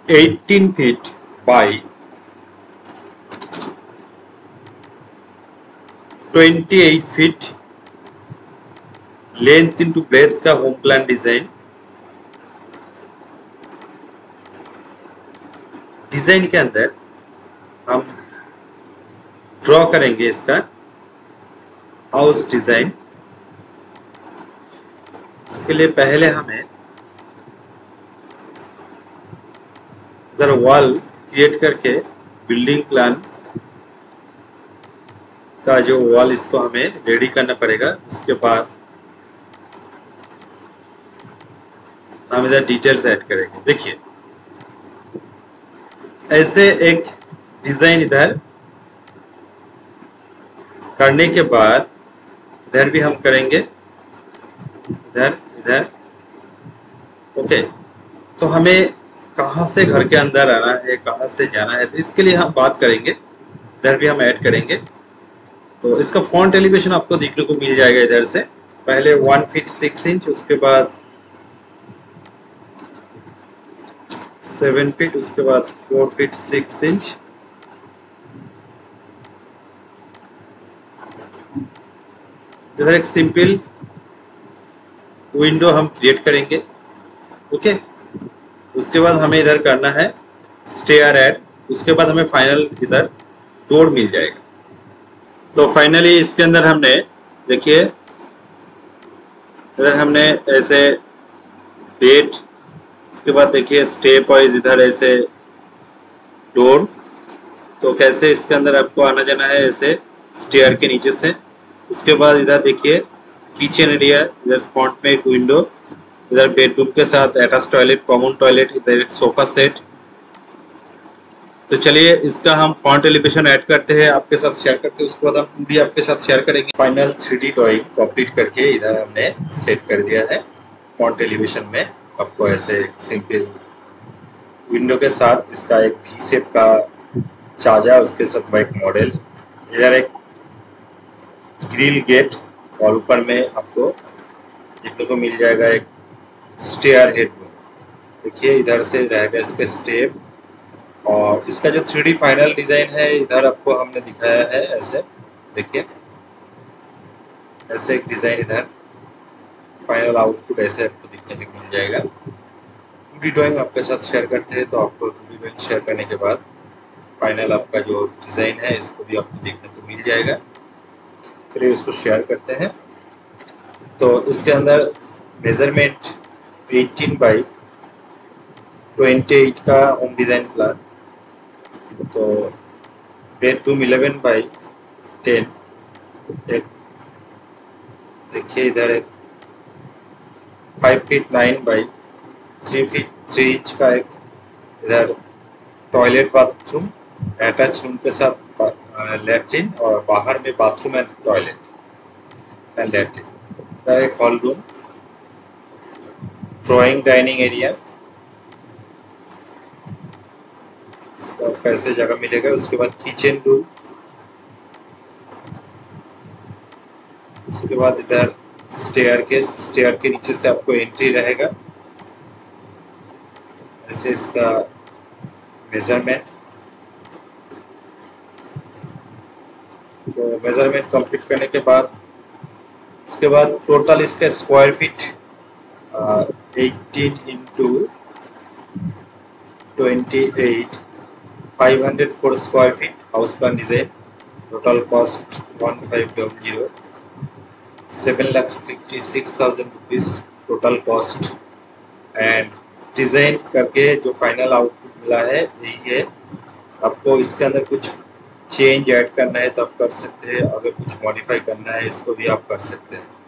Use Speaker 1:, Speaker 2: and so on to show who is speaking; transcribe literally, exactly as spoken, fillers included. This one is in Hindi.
Speaker 1: Eighteen feet by twenty eight feet length into breadth का होम प्लान डिजाइन। डिजाइन के अंदर हम ड्रॉ करेंगे इसका हाउस डिजाइन। इसके लिए पहले हमें इधर वॉल क्रिएट करके बिल्डिंग प्लान का जो वॉल इसको हमें रेडी करना पड़ेगा। उसके बाद हम इधर डिटेल्स ऐड करेंगे। देखिए ऐसे एक डिजाइन इधर करने के बाद इधर भी हम करेंगे, इधर इधर। ओके, तो हमें कहाँ से घर के अंदर आना है, कहाँ से जाना है, तो इसके लिए हम बात करेंगे। इधर भी हम ऐड करेंगे। तो इसका फ्रंट एलिवेशन आपको देखने को मिल जाएगा। इधर से पहले वन फीट सिक्स इंच, उसके बाद सेवन फीट, उसके बाद फोर फीट सिक्स इंच, इधर एक सिंपल विंडो हम क्रिएट करेंगे। ओके, उसके बाद हमें इधर करना है स्टेयर ऐड। उसके बाद हमें फाइनल इधर डोर मिल जाएगा। तो फाइनली इसके अंदर हमने देखिए इधर हमने ऐसे बेड, उसके बाद देखिए स्टेप वाइज इधर ऐसे डोर। तो कैसे इसके अंदर आपको आना जाना है, ऐसे स्टेयर के नीचे से। उसके बाद इधर देखिए किचन एरिया, इधर फ्रंट में एक विंडो, इधर बेडरूम के साथ अटैच टॉयलेट, कॉमन टॉयलेट, इधर एक सोफा सेट। तो चलिए इसका हम फ्रंट एलिवेशन ऐड करते हैं, आपके साथ शेयर करते हैं। उसके बाद हम टू डी आपके साथ शेयर करेंगे। Final three D drawing complete करके इधर हमने सेट कर दिया है फ्रंट एलिवेशन में। आपको ऐसे सिंपल विंडो के साथ इसका एक भी शेप का चार्जा, उसके साथ एक मॉडल, इधर एक ग्रिल गेट, और ऊपर में आपको देखने को मिल जाएगा एक स्टेयर हेड। देखिए इधर से रहेगा इसका स्टेप। और इसका जो थ्री डी फाइनल डिजाइन है इधर आपको हमने दिखाया है ऐसे। देखिए ऐसे एक डिजाइन, इधर फाइनल आउटपुट ऐसे आपको दिखने को मिल जाएगा। टू डी ड्राइंग आपके साथ शेयर करते हैं, तो आपको टू डी ड्राइंग शेयर करने के बाद फाइनल आपका जो डिजाइन है इसको भी आपको देखने को मिल जाएगा। फिर इसको शेयर करते हैं। तो इसके अंदर measurement eighteen by twenty eight का होम डिजाइन प्लान। तो बेडरूम इलेवन बाई टेन, एक देखिए इधर एक five feet nine by three feet three inch का एक इधर टॉयलेट बाथरूम, अटैच रूम के साथ लैट्रिन, और बाहर में bathroom and toilet and latrine. इधर एक hall room, drawing dining area, इसका कैसे जगह मिलेगा। उसके बाद किचन रूम, उसके बाद इधर स्टेयर के स्टेयर के नीचे से आपको एंट्री रहेगा। ऐसे इसका मेजरमेंट, तो मेजरमेंट कंप्लीट करने के बाद उसके बाद टोटल इसका square feet eighteen into twenty eight, five hundred four square feet house plan design. Total cost one five double zero, seven lakh fifty six thousand rupees total cost. And design करके जो फाइनल आउटपुट मिला है यही है। आपको इसके अंदर कुछ चेंज ऐड करना है तो आप कर सकते हैं, अगर कुछ मॉडिफाई करना है इसको भी आप कर सकते हैं।